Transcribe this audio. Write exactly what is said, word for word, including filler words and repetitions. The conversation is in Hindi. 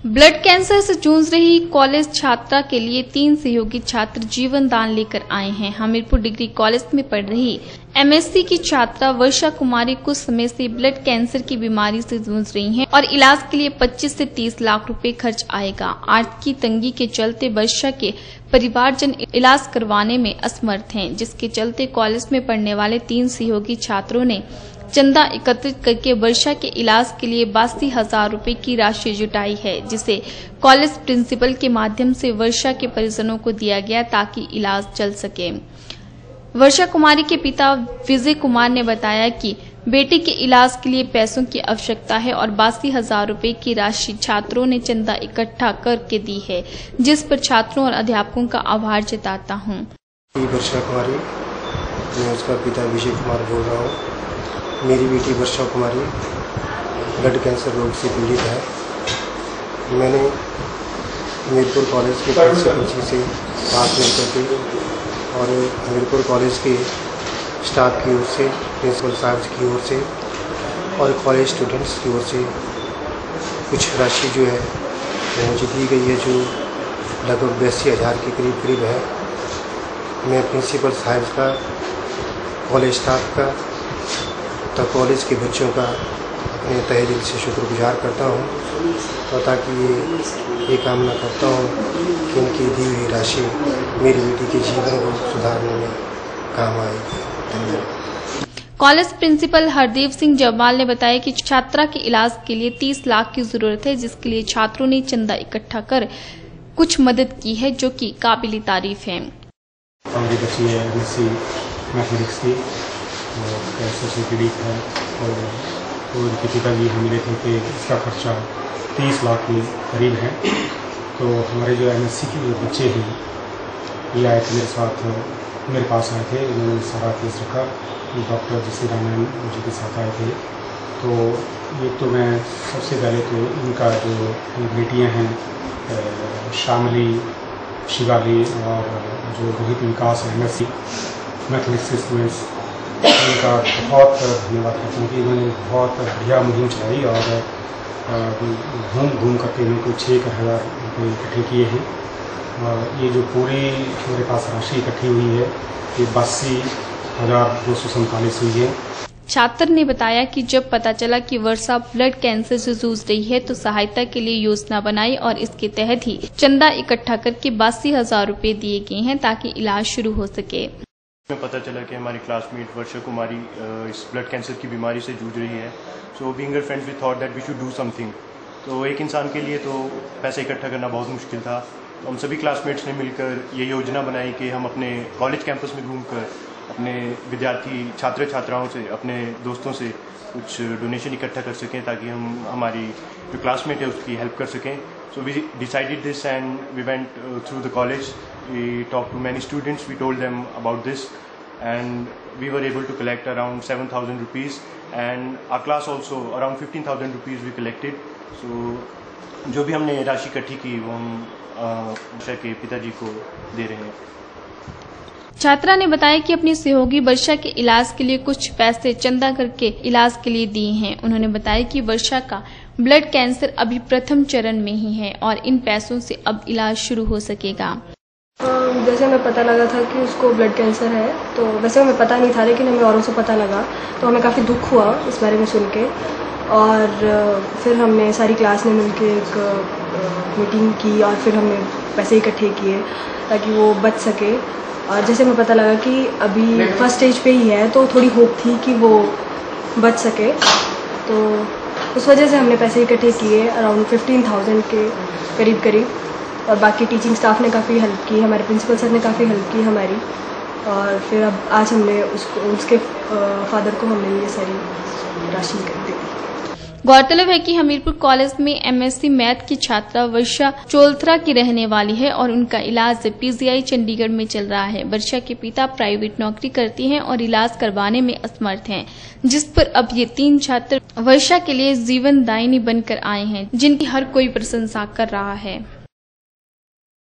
ब्लड कैंसर से जूझ रही कॉलेज छात्रा के लिए तीन सहयोगी छात्र जीवन दान लेकर आए हैं। हमीरपुर डिग्री कॉलेज में पढ़ रही एमएससी की छात्रा वर्षा कुमारी कुछ समय से ब्लड कैंसर की बीमारी से जूझ रही हैं और इलाज के लिए पच्चीस से तीस लाख रुपए खर्च आएगा। आर्थिक तंगी के चलते वर्षा के परिवारजन इलाज करवाने में असमर्थ हैं, जिसके चलते कॉलेज में पढ़ने वाले तीन सहयोगी छात्रों ने चंदा एकत्रित करके वर्षा के इलाज के लिए बासी हजार रूपए की राशि जुटाई है, जिसे कॉलेज प्रिंसिपल के माध्यम से वर्षा के परिजनों को दिया गया ताकि इलाज चल सके। वर्षा कुमारी के पिता विजय कुमार ने बताया कि बेटे के इलाज के लिए पैसों की आवश्यकता है और बासी हजार रूपए की राशि छात्रों ने चंदा इकट्ठा करके दी है, जिस पर छात्रों और अध्यापकों का आभार जताता हूँ। वर्षा कुमारी, मैं उसका पिता विजय कुमार बोल रहा हूँ। मेरी बेटी वर्षा कुमारी ब्लड कैंसर रोग से पीड़ित है। मैंने हमीरपुर कॉलेज के प्रिंसिपल जी से बात मिलकर के और हमीरपुर कॉलेज के स्टाफ की ओर से, प्रिंसिपल साहब की ओर से और कॉलेज स्टूडेंट्स की ओर से कुछ राशि जो है वो मुझे दी गई है, जो लगभग बयासी हज़ार के करीब करीब है। मैं प्रिंसिपल साहब का, कॉलेज स्टाफ का तो कॉलेज के बच्चों का अपने तहे दिल से शुक्रगुजार करता हूँ और ताकि ये ये कामना करता हूँ कि इनकी दी हुई राशि मेरी बेटी के जीवन को सुधारने में काम आएगी। धन्यवाद। कॉलेज प्रिंसिपल हरदेव सिंह जब्बाल ने बताया कि छात्रा के इलाज के लिए तीस लाख की जरूरत है, जिसके लिए छात्रों ने चंदा इकट्ठा कर कुछ मदद की है, जो कि काबिल तारीफ है। कैंसर से पीड़ित है और उनके पिताजी हम मिले थे कि इसका खर्चा तीस लाख के करीब है। तो हमारे जो एमएससी के जो बच्चे हैं ये आए थे मेरे साथ, मेरे पास आए थे। उन्होंने सारा केस रखा, डॉक्टर जिसी रामायण जी के साथ आए थे। तो ये तो मैं सबसे पहले तो इनका जो बेटियाँ हैं शामली, शिवाली और जो Rohit Vikas MSc mathematics students, उनका बहुत धन्यवाद करता हूँ कि इन्होंने बहुत बढ़िया मुहिम चलाई और घूम घूम करके इनको छः हज़ार रुपये इकट्ठे किए हैं। और ये जो पूरी मेरे पास राशि इकट्ठी हुई है ये बासी हज़ार दो सौ सैंतालीस हुई है। छात्र ने बताया कि जब पता चला कि वर्षा ब्लड कैंसर से जूझ रही है तो सहायता के लिए योजना बनाई और इसके तहत ही चंदा इकट्ठा करके बासी हजार रूपए दिए गए हैं ताकि इलाज शुरू हो सके। में पता चला कि हमारी क्लासमेट वर्षा कुमारी इस ब्लड कैंसर की बीमारी से जूझ रही है। So being her friends we thought that we should do something. तो एक इंसान के लिए तो पैसा इकट्ठा करना बहुत मुश्किल था। तो हम सभी क्लासमेट्स ने मिलकर ये योजना बनाई कि हम अपने कॉलेज कैंपस में घूमकर अपने विद्यार्थी छात्र छात्राओं से, अपने दोस्तों से कुछ डोनेशन इकट्ठा कर सकें ताकि हम हमारी जो क्लासमेट है उसकी हेल्प कर सकें। So we decided this and we went through the college. We talked to many students, we told them about this and we were able to collect around seven thousand rupees and our class also around fifteen thousand rupees we collected. So जो भी हमने राशि इकट्ठी की वो हम वर्षा के पिताजी को दे रहे हैं। छात्रा ने बताया कि अपनी सहयोगी वर्षा के इलाज के लिए कुछ पैसे चंदा करके इलाज के लिए दिए हैं। उन्होंने बताया कि वर्षा का ब्लड कैंसर अभी प्रथम चरण में ही है और इन पैसों से अब इलाज शुरू हो सकेगा। जैसे हमें पता लगा था कि उसको ब्लड कैंसर है, तो वैसे हमें पता नहीं था, लेकिन हमें औरों से पता लगा तो हमें काफ़ी दुख हुआ इस बारे में सुन के। और फिर हमने सारी क्लास ने मिलकर एक मीटिंग की और फिर हमने पैसे इकट्ठे किए ताकि वो बच सके। और जैसे हमें पता लगा कि अभी फर्स्ट स्टेज पे ही है तो थोड़ी होप थी कि वो बच सके, तो उस वजह से हमने पैसे इकट्ठे किए अराउंड फिफ्टीन थाउजेंड के करीब करीब। और बाकी टीचिंग स्टाफ ने काफ़ी हेल्प की, हमारे प्रिंसिपल सर ने काफ़ी हेल्प की हमारी। और फिर अब आज हमने उसको, उसके फादर को हमने ये सारी राशि दी। गौरतलब है कि हमीरपुर कॉलेज में एमएससी मैथ की छात्रा वर्षा चोलथरा की रहने वाली है और उनका इलाज पीजीआई चंडीगढ़ में चल रहा है। वर्षा के पिता प्राइवेट नौकरी करती हैं और इलाज करवाने में असमर्थ हैं, जिस पर अब ये तीन छात्र वर्षा के लिए जीवन दायिनी बनकर आए हैं, जिनकी हर कोई प्रशंसा कर रहा है।